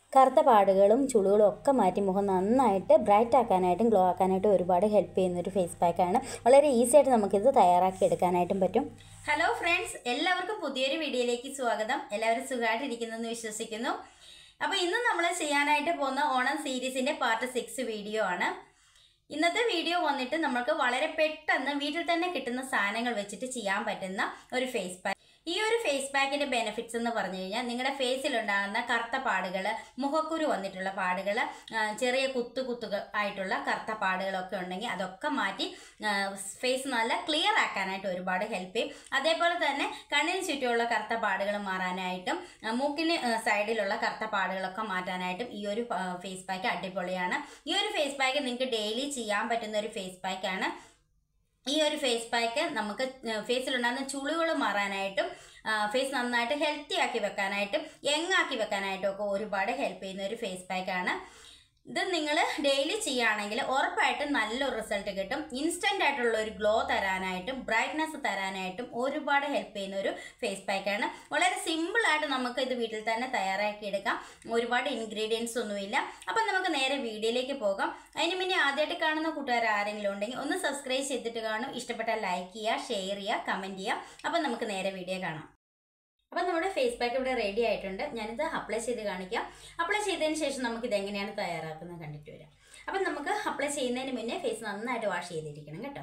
കറുത്ത പാടുകളും ചുളികളും ഒക്കെ മാറ്റി മുഖം നന്നായിട്ട് ബ്രൈറ്റ് ആക്കാനായിട്ടും ഗ്ലോ ആക്കാനായിട്ടും ഒരുപാട് ഹെൽപ്പ് ചെയ്യുന്നൊരു ഫേസ് പാക്കാണ്. വളരെ ഈസി ആയിട്ട് നമുക്കിത് തയ്യാറാക്കി എടുക്കാനായിട്ടും പറ്റും. ഹലോ ഫ്രണ്ട്സ്, എല്ലാവർക്കും പുതിയൊരു വീഡിയോയിലേക്ക് സ്വാഗതം. എല്ലാവരും സുഖമായിട്ടിരിക്കുന്നെന്ന് വിശ്വസിക്കുന്നു. അപ്പോൾ ഇന്ന് നമ്മൾ ചെയ്യാനായിട്ട് പോകുന്ന ഓണം സീരീസിൻ്റെ പാർട്ട് 6 വീഡിയോ ആണ്. ഇന്നത്തെ വീഡിയോ വന്നിട്ട് നമുക്ക് വളരെ പെട്ടെന്ന് വീട്ടിൽ തന്നെ കിട്ടുന്ന സാധനങ്ങൾ വെച്ചിട്ട് ചെയ്യാൻ പറ്റുന്ന ഒരു ഫേസ് പാക്ക്. ഈ ഒരു ഫേസ് പാക്കിന്റെ ബെനിഫിറ്റ്സ് എന്ന് പറഞ്ഞു കഴിഞ്ഞാൽ നിങ്ങളുടെ കറുത്ത പാടുകൾ, മുഖക്കുരു വന്നിട്ടുള്ള പാടുകൾ, ചെറിയ കുത്തുകൾ ആയിട്ടുള്ള കറുത്ത പാടുകളൊക്കെ ഉണ്ടെങ്കിൽ അതൊക്കെ മാറ്റി ഫേസ് നല്ല ക്ലിയർ ആക്കാനായിട്ട് ഒരുപാട് ഹെൽപ്പ് ചെയ്യും. അതേപോലെ തന്നെ കണ്ണിന് ചുറ്റുമുള്ള കറുത്ത പാടുകൾ മാറാനായിട്ടും മൂക്കിന് സൈഡിലുള്ള കറുത്ത പാടുകളൊക്കെ മാറ്റാനായിട്ടും ഈ ഒരു ഫേസ് പാക്ക് അടിപൊളിയാണ്. ഈ ഒരു ഫേസ് പാക്ക് നിങ്ങൾക്ക് ഡെയിലി ചെയ്യാൻ പറ്റുന്ന ഒരു ഫേസ് പാക്കാണ്. ഈ ഒരു ഫേസ് പാക്ക് നമുക്ക് ഫേസിലുണ്ടാകുന്ന ചുളികൾ മാറാനായിട്ടും ഫേസ് നന്നായിട്ട് ഹെൽത്തി ആക്കി വെക്കാനായിട്ടും യങ് ആക്കി വെക്കാനായിട്ടും ഒക്കെ ഒരുപാട് ഹെൽപ്പ് ചെയ്യുന്ന ഒരു ഫേസ് പാക്കാണ്. ഇത് നിങ്ങൾ ഡെയിലി ചെയ്യുകയാണെങ്കിൽ ഉറപ്പായിട്ടും നല്ലൊരു റിസൾട്ട് കിട്ടും. ഇൻസ്റ്റൻ്റ് ആയിട്ടുള്ള ഒരു ഗ്ലോ തരാനായിട്ടും ബ്രൈറ്റ്നസ് തരാനായിട്ടും ഒരുപാട് ഹെൽപ്പ് ചെയ്യുന്ന ഒരു ഫേസ് പാക്കാണ്. വളരെ സിമ്പിളായിട്ട് നമുക്ക് ഇത് വീട്ടിൽ തന്നെ തയ്യാറാക്കി എടുക്കാം. ഒരുപാട് ഇൻഗ്രീഡിയൻസ് ഒന്നുമില്ല. അപ്പം നമുക്ക് നേരെ വീഡിയോയിലേക്ക് പോകാം. അതിന് മുന്നേ ആദ്യമായിട്ട് കാണുന്ന കൂട്ടുകാർ ആരെങ്കിലും ഉണ്ടെങ്കിൽ ഒന്ന് സബ്സ്ക്രൈബ് ചെയ്തിട്ട് കാണും. ഇഷ്ടപ്പെട്ടാൽ ലൈക്ക് ചെയ്യുക, ഷെയർ ചെയ്യുക, കമൻറ്റ് ചെയ്യുക. അപ്പം നമുക്ക് നേരെ വീഡിയോ കാണാം. അപ്പം നമ്മുടെ ഫേസ് പാക്ക് ഇവിടെ റെഡി ആയിട്ടുണ്ട്. ഞാനിത് അപ്ലൈ ചെയ്ത് കാണിക്കാം. അപ്ലൈ ചെയ്തതിന് ശേഷം നമുക്കിത് എങ്ങനെയാണ് തയ്യാറാക്കുന്നത് കണ്ടിട്ട് വരാം. അപ്പം നമുക്ക് അപ്ലൈ ചെയ്യുന്നതിന് മുന്നേ ഫേസ് നന്നായിട്ട് വാഷ് ചെയ്തിരിക്കണം കേട്ടോ.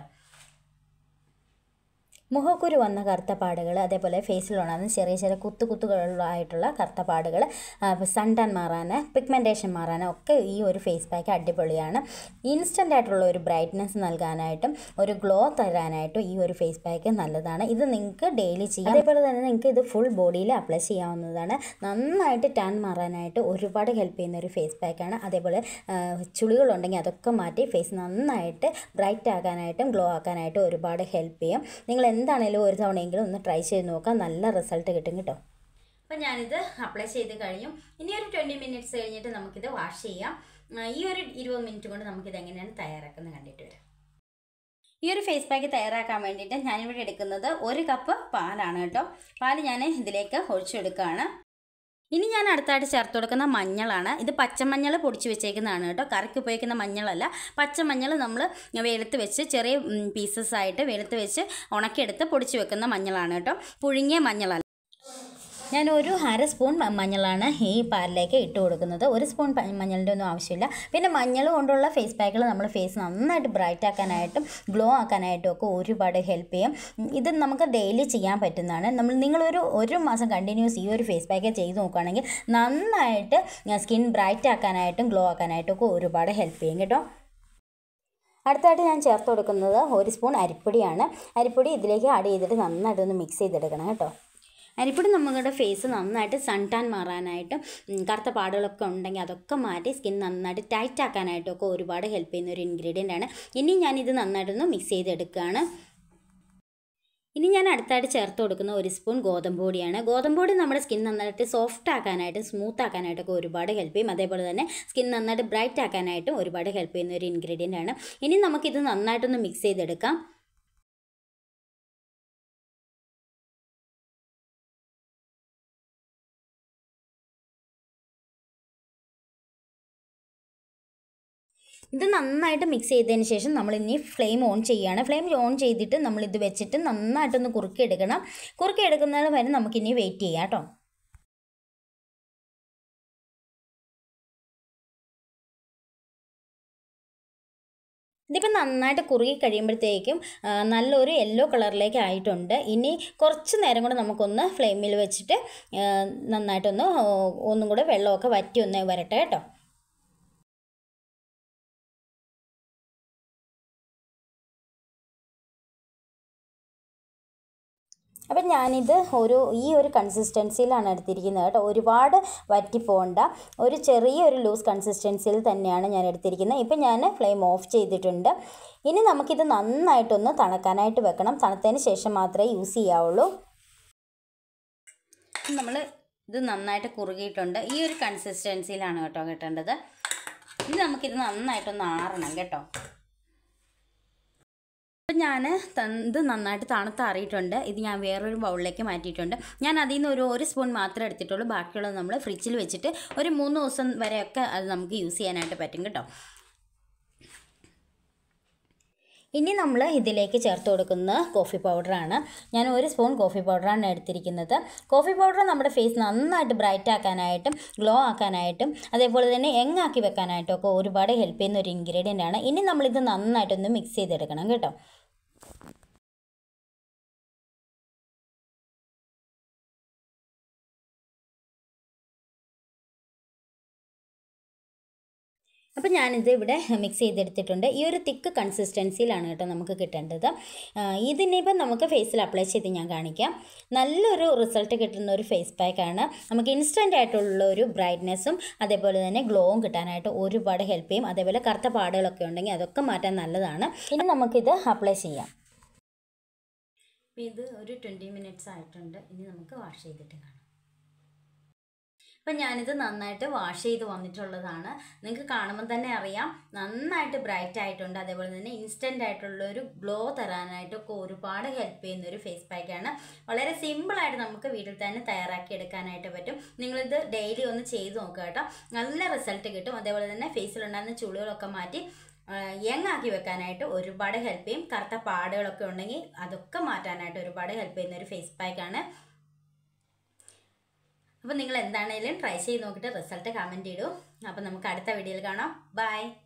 മുഖക്കുരു വന്ന കറുത്ത പാടുകൾ, അതേപോലെ ഫേസിലുണ്ടാകുന്ന ചെറിയ ചെറിയ കുത്തുകളായിട്ടുള്ള കറുത്ത പാടുകൾ, സൺ ടാൻ മാറാൻ, പിഗ്മെൻറ്റേഷൻ മാറാൻ ഒക്കെ ഈ ഒരു ഫേസ് പാക്ക് അടിപൊളിയാണ്. ഇൻസ്റ്റൻ്റ് ആയിട്ടുള്ള ഒരു ബ്രൈറ്റ്നസ് നൽകാനായിട്ടും ഒരു ഗ്ലോ തരാനായിട്ടും ഈ ഒരു ഫേസ് പാക്ക് നല്ലതാണ്. ഇത് നിങ്ങൾക്ക് ഡെയിലി ചെയ്യാം. അതേപോലെ തന്നെ നിങ്ങൾക്ക് ഇത് ഫുൾ ബോഡിയിൽ അപ്ലൈ ചെയ്യാവുന്നതാണ്. നന്നായിട്ട് ടാൻ മാറാനായിട്ട് ഒരുപാട് ഹെൽപ്പ് ചെയ്യുന്ന ഒരു ഫേസ് പാക്കാണ്. അതേപോലെ ചുളികളുണ്ടെങ്കിൽ അതൊക്കെ മാറ്റി ഫേസ് നന്നായിട്ട് ബ്രൈറ്റ് ആക്കാനായിട്ടും ഗ്ലോ ആക്കാനായിട്ടും ഒരുപാട് ഹെൽപ്പ് ചെയ്യും. നിങ്ങൾ എന്താണേലും ഒരു തവണയെങ്കിലും ഒന്ന് ട്രൈ ചെയ്ത് നോക്കാം. നല്ല റിസൾട്ട് കിട്ടും കേട്ടോ. അപ്പം ഞാനിത് അപ്ലൈ ചെയ്ത് കഴിഞ്ഞു. ഇനി ഒരു 20 മിനിറ്റ്സ് കഴിഞ്ഞിട്ട് നമുക്കിത് വാഷ് ചെയ്യാം. ഈ ഒരു 20 മിനിറ്റ് കൊണ്ട് നമുക്കിത് എങ്ങനെയാണ് തയ്യാറാക്കുന്നത് കണ്ടിട്ട് വരാം. ഈ ഒരു ഫേസ് പാക്ക് തയ്യാറാക്കാൻ വേണ്ടിയിട്ട് ഞാനിവിടെ എടുക്കുന്നത് 1 കപ്പ് പാലാണ് കേട്ടോ. പാൽ ഞാൻ ഇതിലേക്ക് ഒഴിച്ചെടുക്കുകയാണ്. ഇനി ഞാൻ അടുത്തായിട്ട് ചേർത്ത് കൊടുക്കുന്ന മഞ്ഞളാണ്. ഇത് പച്ചമഞ്ഞൾ പൊടിച്ച് വെച്ചേക്കുന്നതാണ് കേട്ടോ. കറിക്ക് ഉപയോഗിക്കുന്ന മഞ്ഞളല്ല. പച്ചമഞ്ഞൾ നമ്മൾ വെളുത്ത് വെച്ച് ചെറിയ പീസസ് ആയിട്ട് വെളുത്ത് വെച്ച് ഉണക്കിയെടുത്ത് പൊടിച്ച് വെക്കുന്ന മഞ്ഞളാണ് കേട്ടോ. പുഴുങ്ങിയ മഞ്ഞളല്ല. ഞാൻ ഒരു 1/2 സ്പൂൺ മഞ്ഞളാണ് ഈ പാലിലേക്ക് ഇട്ട് കൊടുക്കുന്നത്. 1 സ്പൂൺ മഞ്ഞളിൻ്റെ ഒന്നും ആവശ്യമില്ല. പിന്നെ മഞ്ഞൾ കൊണ്ടുള്ള ഫേസ് പാക്കുകൾ നമ്മൾ ഫേസ് നന്നായിട്ട് ബ്രൈറ്റ് ആക്കാനായിട്ടും ഗ്ലോ ആക്കാനായിട്ടും ഒക്കെ ഒരുപാട് ഹെൽപ്പ് ചെയ്യും. ഇത് നമുക്ക് ഡെയിലി ചെയ്യാൻ പറ്റുന്നതാണ്. നിങ്ങളൊരു മാസം കണ്ടിന്യൂസ് ഈ ഒരു ഫേസ് പാക്ക് ചെയ്ത് നോക്കുകയാണെങ്കിൽ നന്നായിട്ട് സ്കിൻ ബ്രൈറ്റ് ആക്കാനായിട്ടും ഗ്ലോ ആക്കാനായിട്ടും ഒക്കെ ഒരുപാട് ഹെൽപ്പ് ചെയ്യും കേട്ടോ. അടുത്തായിട്ട് ഞാൻ ചേർത്ത് കൊടുക്കുന്നത് 1 സ്പൂൺ അരിപ്പൊടിയാണ്. അരിപ്പൊടി ഇതിലേക്ക് ആഡ് ചെയ്തിട്ട് നന്നായിട്ടൊന്ന് മിക്സ് ചെയ്തെടുക്കണം കേട്ടോ. അരിപ്പൊടി നമ്മുടെ ഫേസ് നന്നായിട്ട് സൺ ടാൻ മാറാനായിട്ടും കറുത്ത പാടുകളൊക്കെ ഉണ്ടെങ്കിൽ അതൊക്കെ മാറ്റി സ്കിൻ നന്നായിട്ട് ടൈറ്റ് ആക്കാനായിട്ടും ഒക്കെ ഒരുപാട് ഹെൽപ്പ് ചെയ്യുന്ന ഒരു ഇൻഗ്രീഡിയൻ്റ് ആണ്. ഇനി ഞാനിത് നന്നായിട്ടൊന്ന് മിക്സ് ചെയ്തെടുക്കുകയാണ്. ഇനി ഞാൻ അടുത്തായിട്ട് ചേർത്ത് കൊടുക്കുന്ന 1 സ്പൂൺ ഗോതമ്പ് പൊടിയാണ്. ഗോതമ്പ് പൊടി നമ്മുടെ സ്കിൻ നന്നായിട്ട് സോഫ്റ്റ് ആക്കാനായിട്ടും സ്മൂത്ത് ആക്കാനായിട്ടൊക്കെ ഒരുപാട് ഹെൽപ്പ് ചെയ്യും. അതേപോലെ തന്നെ സ്കിൻ നന്നായിട്ട് ബ്രൈറ്റ് ആക്കാനായിട്ടും ഒരുപാട് ഹെൽപ്പ് ചെയ്യുന്ന ഒരു ഇൻഗ്രീഡിയൻ്റ് ആണ്. ഇനി നമുക്കിത് നന്നായിട്ടൊന്ന് മിക്സ് ചെയ്തെടുക്കാം. ഇത് നന്നായിട്ട് മിക്സ് ചെയ്തതിന് ശേഷം നമ്മളിനി ഫ്ലെയിം ഓൺ ചെയ്യുകയാണ്. ഫ്ലെയിം ഓൺ ചെയ്തിട്ട് നമ്മളിത് വെച്ചിട്ട് നന്നായിട്ടൊന്ന് കുറുക്കിയെടുക്കണം. കുറുക്കിയെടുക്കുന്നത് വരെ നമുക്കിനി വെയിറ്റ് ചെയ്യാം കേട്ടോ. ഇതിപ്പോൾ നന്നായിട്ട് കുറുകി കഴിയുമ്പോഴത്തേക്കും നല്ലൊരു യെല്ലോ കളറിലേക്ക് ആയിട്ടുണ്ട്. ഇനി കുറച്ച് നേരം കൂടെ നമുക്കൊന്ന് ഫ്ലെയിമിൽ വെച്ചിട്ട് നന്നായിട്ടൊന്ന് ഒന്നും കൂടെ വെള്ളമൊക്കെ വറ്റി ഒന്ന് വരട്ടെ കേട്ടോ. അപ്പം ഞാനിത് ഈ ഒരു കൺസിസ്റ്റൻസിയിലാണ് എടുത്തിരിക്കുന്നത് കേട്ടോ. ഒരുപാട് വറ്റി പോകണ്ട, ഒരു ചെറിയൊരു ലൂസ് കൺസിസ്റ്റൻസിയിൽ തന്നെയാണ് ഞാൻ എടുത്തിരിക്കുന്നത്. ഇപ്പം ഞാൻ ഫ്ലെയിം ഓഫ് ചെയ്തിട്ടുണ്ട്. ഇനി നമുക്കിത് നന്നായിട്ടൊന്ന് തണുക്കാനായിട്ട് വെക്കണം. തണുത്തതിന് ശേഷം മാത്രമേ യൂസ് ചെയ്യാവുള്ളൂ. നമ്മൾ ഇത് നന്നായിട്ട് കുറുകിയിട്ടുണ്ട്. ഈ ഒരു കൺസിസ്റ്റൻസിയിലാണ് കേട്ടോ കിട്ടേണ്ടത്. ഇനി നമുക്കിത് നന്നായിട്ടൊന്ന് ആറണം കേട്ടോ. അപ്പം ഞാൻ ഇത് നന്നായിട്ട് തണുത്താറിയിട്ടുണ്ട്. ഇത് ഞാൻ വേറൊരു ബൗളിലേക്ക് മാറ്റിയിട്ടുണ്ട്. ഞാൻ അതിൽ നിന്ന് ഒരു സ്പൂൺ മാത്രമേ എടുത്തിട്ടുള്ളൂ. ബാക്കിയുള്ളത് നമ്മൾ ഫ്രിഡ്ജിൽ വെച്ചിട്ട് ഒരു 3 ദിവസം വരെയൊക്കെ അത് നമുക്ക് യൂസ് ചെയ്യാനായിട്ട് പറ്റും കേട്ടോ. ഇനി നമ്മൾ ഇതിലേക്ക് ചേർത്ത് കൊടുക്കുന്ന കോഫി പൗഡറാണ്. ഞാൻ 1 സ്പൂൺ കോഫി പൗഡറാണ് എടുത്തിരിക്കുന്നത്. കോഫി പൗഡർ നമ്മുടെ ഫേസ് നന്നായിട്ട് ബ്രൈറ്റ് ആക്കാനായിട്ടും ഗ്ലോ ആക്കാനായിട്ടും അതേപോലെ തന്നെ യങ്ങാക്കി വെക്കാനായിട്ടും ഒക്കെ ഒരുപാട് ഹെൽപ്പ് ചെയ്യുന്ന ഒരു ഇൻഗ്രീഡിയൻ്റ് ആണ്. ഇനി നമ്മളിത് നന്നായിട്ടൊന്ന് മിക്സ് ചെയ്തെടുക്കണം കേട്ടോ. അപ്പോൾ ഞാനിത് ഇവിടെ മിക്സ് ചെയ്തെടുത്തിട്ടുണ്ട്. ഈ ഒരു തിക്ക് കൺസിസ്റ്റൻസിയിലാണ് കേട്ടോ നമുക്ക് കിട്ടേണ്ടത്. ഇതിനിപ്പോൾ നമുക്ക് ഫേസിൽ അപ്ലൈ ചെയ്ത് ഞാൻ കാണിക്കാം. നല്ലൊരു റിസൾട്ട് കിട്ടുന്ന ഒരു ഫേസ് പാക്കാണ്. നമുക്ക് ഇൻസ്റ്റൻ്റ് ആയിട്ടുള്ള ഒരു ബ്രൈറ്റ്നെസ്സും അതേപോലെ തന്നെ ഗ്ലോവും കിട്ടാനായിട്ട് ഒരുപാട് ഹെൽപ്പ് ചെയ്യും. അതേപോലെ കറുത്ത പാടുകളൊക്കെ ഉണ്ടെങ്കിൽ അതൊക്കെ മാറ്റാൻ നല്ലതാണ്. ഇനി നമുക്കിത് അപ്ലൈ ചെയ്യാം. ഇത് ഒരു 20 മിനിറ്റ്സ് ആയിട്ടുണ്ട്. ഇനി നമുക്ക് വാഷ് ചെയ്തിട്ട് കാണാം. അപ്പം ഞാനിത് നന്നായിട്ട് വാഷ് ചെയ്ത് വന്നിട്ടുള്ളതാണ്. നിങ്ങൾക്ക് കാണുമ്പോൾ തന്നെ അറിയാം നന്നായിട്ട് ബ്രൈറ്റ് ആയിട്ടുണ്ട്. അതേപോലെ തന്നെ ഇൻസ്റ്റൻ്റ് ആയിട്ടുള്ളൊരു ഗ്ലോ തരാനായിട്ടൊക്കെ ഒരുപാട് ഹെൽപ്പ് ചെയ്യുന്ന ഒരു ഫേസ് പാക്കാണ്. വളരെ സിമ്പിളായിട്ട് നമുക്ക് വീട്ടിൽ തന്നെ തയ്യാറാക്കി എടുക്കാനായിട്ട് പറ്റും. നിങ്ങളിത് ഡെയിലി ഒന്ന് ചെയ്ത് നോക്കുക കേട്ടോ. നല്ല റിസൾട്ട് കിട്ടും. അതേപോലെ തന്നെ ഫേസിലുണ്ടാകുന്ന ചുളികളൊക്കെ മാറ്റി യങ്ങാക്കി വെക്കാനായിട്ട് ഒരുപാട് ഹെൽപ്പ് ചെയ്യും. കറുത്ത പാടുകളൊക്കെ ഉണ്ടെങ്കിൽ അതൊക്കെ മാറ്റാനായിട്ട് ഒരുപാട് ഹെൽപ്പ് ചെയ്യുന്ന ഒരു ഫേസ് പാക്കാണ്. അപ്പോൾ നിങ്ങൾ എന്താണേലും ട്രൈ ചെയ്ത് നോക്കിയിട്ട് റിസൾട്ട് കമൻറ്റ് ചെയ്യൂ. അപ്പോൾ നമുക്ക് അടുത്ത വീഡിയോയിൽ കാണാം. ബൈ.